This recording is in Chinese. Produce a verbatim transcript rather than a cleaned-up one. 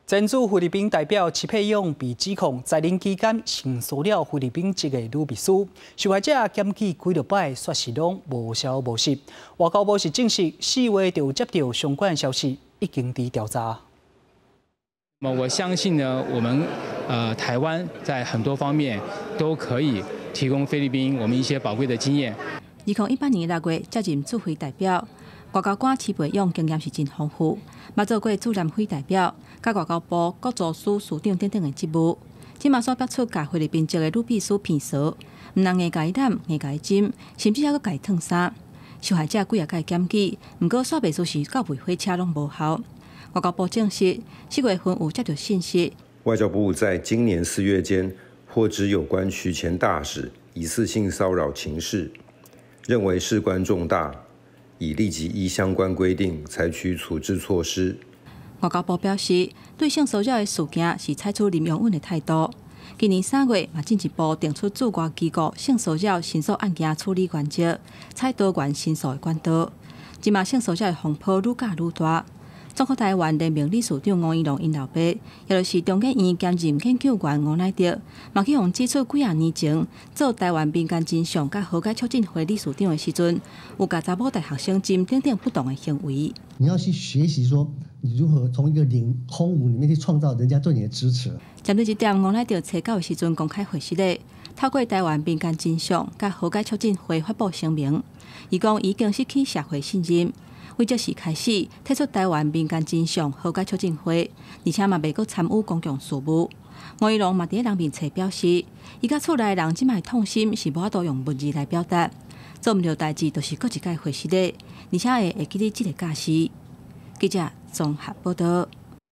前驻菲律宾代表齐佩勇被指控在任期间性骚扰菲律宾籍的女秘书，受害者检举几落摆，说是拢无消无息。外交部是证实，四月就接到相关消息，已经伫调查。 那么我相信呢，我们呃台湾在很多方面都可以提供菲律宾我们一些宝贵的经验。 二零一八年六月接任驻菲代表。 外交官齐培勇经验是真丰富，嘛做过驻南非代表、甲外交部国助署署长等等的职务。即嘛所逼出甲菲律宾籍的女秘书骗色，毋但硬甲伊染、硬甲伊浸，甚至还佫甲伊烫衫。受害者几啊甲伊检举，毋过煞袂出是到违法车拢无效。外交部证实，四月份有接到信息。 外交部在今年四月间获知有关徐前大使疑似性骚扰情事，认为事关重大。 已立即依相关规定采取处置措施。 外交部表示，对性骚扰的事件是采取零容忍的态度。今年三月，嘛进一步定出驻外机构性骚扰申诉案件处理原则，采多元申诉的管道。即嘛性骚扰的风波愈加愈大。中国台湾联名理事长吴怡农因老爸，也就是中研院兼任研究员吴乃德，嘛去互指出几啊年前做台湾民间真相甲和解促进会理事长的时阵，有甲查某大学生浸等等不同的行为。 你要去学习说，你如何从一个零空无里面去创造人家对你的支持。 针对这点，吴乃德初九的时阵公开回信咧，透过台湾民间真相甲和解促进会发布声明，伊讲已经失去社会信任。 为这时开始退出台湾民间真相和解促进会，而且嘛袂阁参与公共事务。吴怡农嘛伫人面册表示，伊甲厝内人即卖痛心是无法度用文字来表达，做毋到代志就是搁一届回事咧，而且会会记得即个假事。记者综合报道。